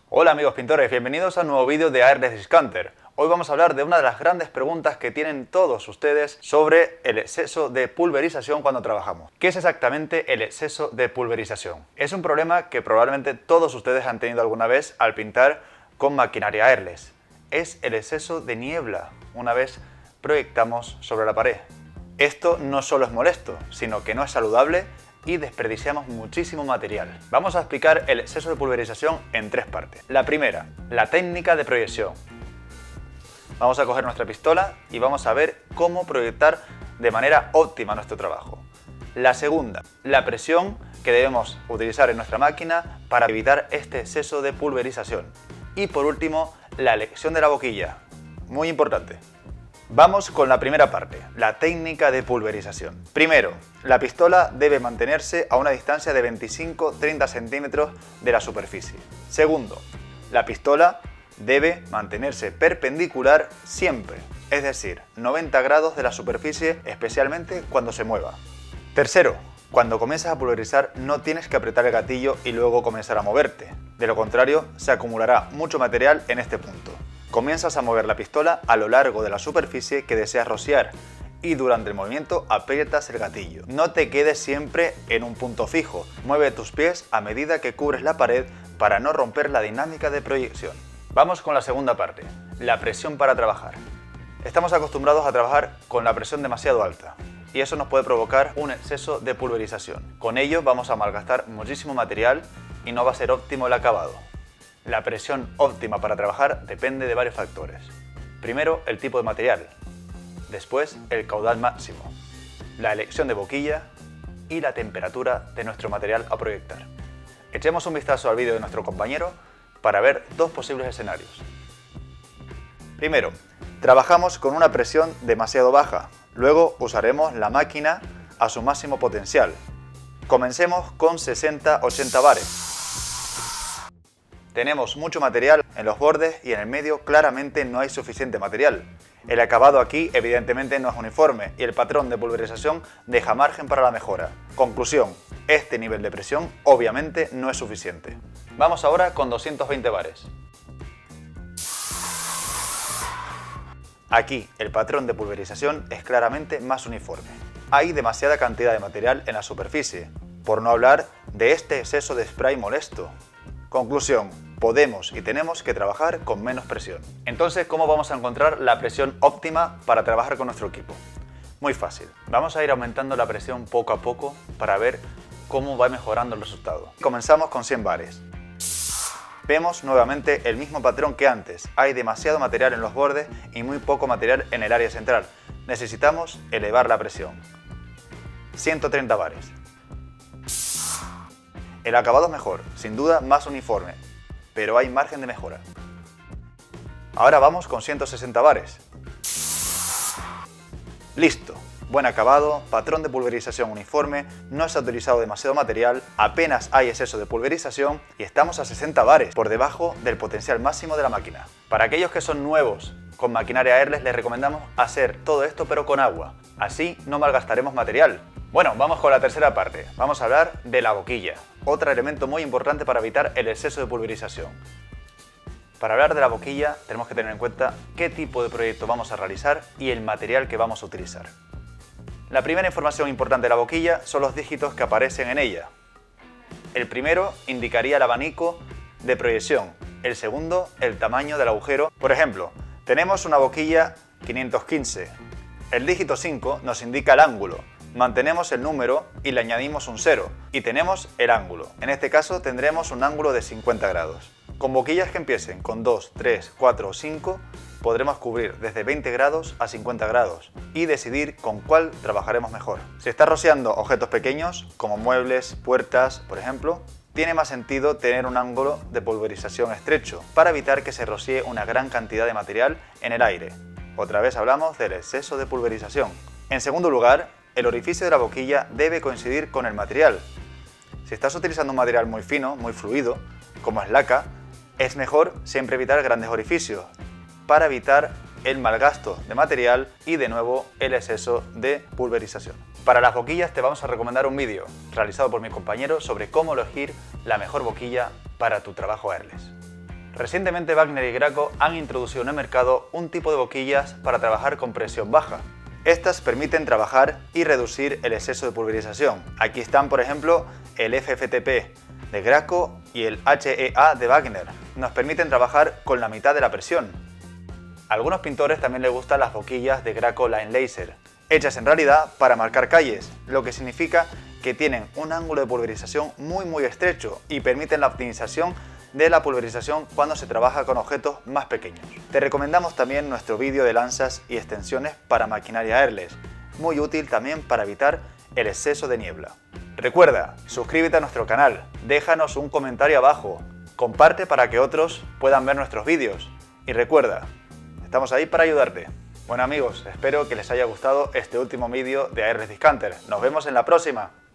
Hola amigos pintores, bienvenidos a un nuevo vídeo de Airless Discounter. Hoy vamos a hablar de una de las grandes preguntas que tienen todos ustedes sobre el exceso de pulverización cuando trabajamos. ¿Qué es exactamente el exceso de pulverización? Es un problema que probablemente todos ustedes han tenido alguna vez al pintar con maquinaria airless. Es el exceso de niebla una vez proyectamos sobre la pared. Esto no solo es molesto, sino que no es saludable y desperdiciamos muchísimo material. Vamos a explicar el exceso de pulverización en tres partes. La primera, la técnica de proyección. Vamos a coger nuestra pistola y vamos a ver cómo proyectar de manera óptima nuestro trabajo. La segunda, la presión que debemos utilizar en nuestra máquina para evitar este exceso de pulverización. Y por último, la elección de la boquilla. Muy importante. Vamos con la primera parte, la técnica de pulverización. Primero, la pistola debe mantenerse a una distancia de 25-30 centímetros de la superficie. Segundo, la pistola debe mantenerse perpendicular siempre, es decir, 90 grados de la superficie, especialmente cuando se mueva. Tercero, cuando comienzas a pulverizar no tienes que apretar el gatillo y luego comenzar a moverte. De lo contrario, se acumulará mucho material en este punto. Comienzas a mover la pistola a lo largo de la superficie que deseas rociar y durante el movimiento aprietas el gatillo. No te quedes siempre en un punto fijo, mueve tus pies a medida que cubres la pared para no romper la dinámica de proyección. Vamos con la segunda parte, la presión para trabajar. Estamos acostumbrados a trabajar con la presión demasiado alta y eso nos puede provocar un exceso de pulverización. Con ello vamos a malgastar muchísimo material y no va a ser óptimo el acabado. La presión óptima para trabajar depende de varios factores. Primero, el tipo de material. Después, el caudal máximo. La elección de boquilla y la temperatura de nuestro material a proyectar. Echemos un vistazo al vídeo de nuestro compañero para ver dos posibles escenarios. Primero, trabajamos con una presión demasiado baja. Luego usaremos la máquina a su máximo potencial. Comencemos con 60-80 bares. Tenemos mucho material en los bordes y en el medio claramente no hay suficiente material. El acabado aquí evidentemente no es uniforme y el patrón de pulverización deja margen para la mejora. Conclusión, este nivel de presión obviamente no es suficiente. Vamos ahora con 220 bares. Aquí el patrón de pulverización es claramente más uniforme. Hay demasiada cantidad de material en la superficie, por no hablar de este exceso de spray molesto. Conclusión, podemos y tenemos que trabajar con menos presión. Entonces, ¿cómo vamos a encontrar la presión óptima para trabajar con nuestro equipo? Muy fácil. Vamos a ir aumentando la presión poco a poco para ver cómo va mejorando el resultado. Comenzamos con 100 bares. Vemos nuevamente el mismo patrón que antes. Hay demasiado material en los bordes y muy poco material en el área central. Necesitamos elevar la presión. 130 bares. El acabado es mejor, sin duda más uniforme, pero hay margen de mejora. Ahora vamos con 160 bares. Listo, buen acabado, patrón de pulverización uniforme, no se ha utilizado demasiado material, apenas hay exceso de pulverización y estamos a 60 bares, por debajo del potencial máximo de la máquina. Para aquellos que son nuevos con maquinaria airless les recomendamos hacer todo esto pero con agua, así no malgastaremos material. Bueno, vamos con la tercera parte, vamos a hablar de la boquilla, otro elemento muy importante para evitar el exceso de pulverización. Para hablar de la boquilla tenemos que tener en cuenta qué tipo de proyecto vamos a realizar y el material que vamos a utilizar. La primera información importante de la boquilla son los dígitos que aparecen en ella. El primero indicaría el abanico de proyección, el segundo el tamaño del agujero. Por ejemplo, tenemos una boquilla 515, el dígito 5 nos indica el ángulo. Mantenemos el número y le añadimos un 0 y tenemos el ángulo. En este caso tendremos un ángulo de 50 grados. Con boquillas que empiecen con 2, 3, 4 o 5 podremos cubrir desde 20 grados a 50 grados y decidir con cuál trabajaremos mejor. Si estás rociando objetos pequeños como muebles, puertas, por ejemplo, tiene más sentido tener un ángulo de pulverización estrecho para evitar que se rocíe una gran cantidad de material en el aire. Otra vez hablamos del exceso de pulverización. En segundo lugar, el orificio de la boquilla debe coincidir con el material. Si estás utilizando un material muy fino, muy fluido, como es laca, es mejor siempre evitar grandes orificios para evitar el malgasto de material y de nuevo el exceso de pulverización. Para las boquillas te vamos a recomendar un vídeo realizado por mi compañero sobre cómo elegir la mejor boquilla para tu trabajo airless. Recientemente Wagner y Graco han introducido en el mercado un tipo de boquillas para trabajar con presión baja. Estas permiten trabajar y reducir el exceso de pulverización. Aquí están, por ejemplo, el FFTP de Graco y el HEA de Wagner. Nos permiten trabajar con la mitad de la presión. A algunos pintores también les gustan las boquillas de Graco Line Laser, hechas en realidad para marcar calles, lo que significa que tienen un ángulo de pulverización muy estrecho y permiten la optimización de la pulverización cuando se trabaja con objetos más pequeños. Te recomendamos también nuestro vídeo de lanzas y extensiones para maquinaria airless, muy útil también para evitar el exceso de niebla. Recuerda, suscríbete a nuestro canal, déjanos un comentario abajo, comparte para que otros puedan ver nuestros vídeos y recuerda, estamos ahí para ayudarte. Bueno amigos, espero que les haya gustado este último vídeo de Airless Discounter. Nos vemos en la próxima.